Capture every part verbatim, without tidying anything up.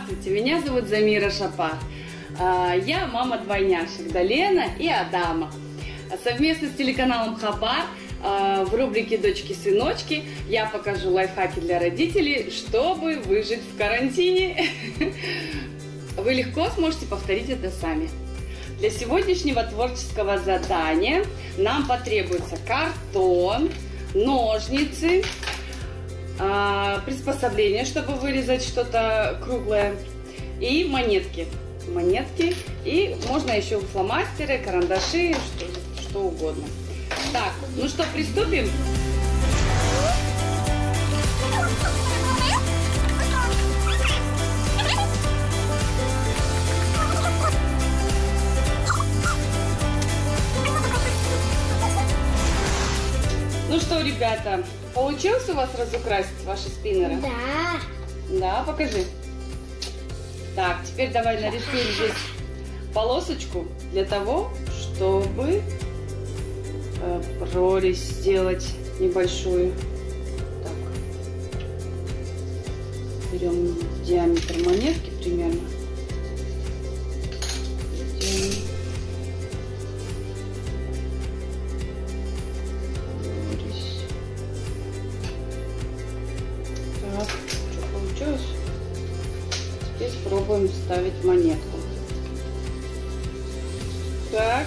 Здравствуйте, меня зовут Замира Шапар. Я мама двойняшек Далена и Адама. Совместно с телеканалом Хабар в рубрике «Дочки-сыночки» я покажу лайфхаки для родителей, чтобы выжить в карантине. Вы легко сможете повторить это сами. Для сегодняшнего творческого задания нам потребуется картон, ножницы, приспособление, чтобы вырезать что-то круглое, и монетки. Монетки. И можно еще фломастеры, карандаши, что, что угодно. Так, ну что, приступим? Ну что, ребята, получилось у вас разукрасить ваши спиннеры? Да. Да, покажи. Так, теперь давай нарисуем здесь полосочку для того, чтобы э, прорезь сделать небольшую. Так. Берем диаметр монетки примерно. Так, что получилось? Теперь пробуем вставить монетку. Так.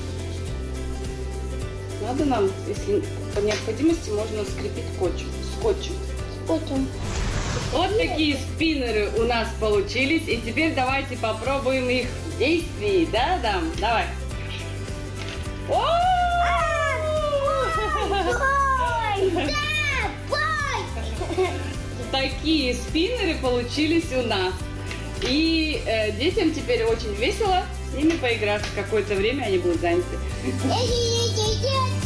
Надо нам, если по необходимости, можно скрепить скотчем. Скотчем. Скотчем. Вот такие спиннеры у нас получились. И теперь давайте попробуем их в действии. Да, Адам? Давай. Такие спиннеры получились у нас. И э, детям теперь очень весело с ними поиграть. Какое-то время они будут заняты.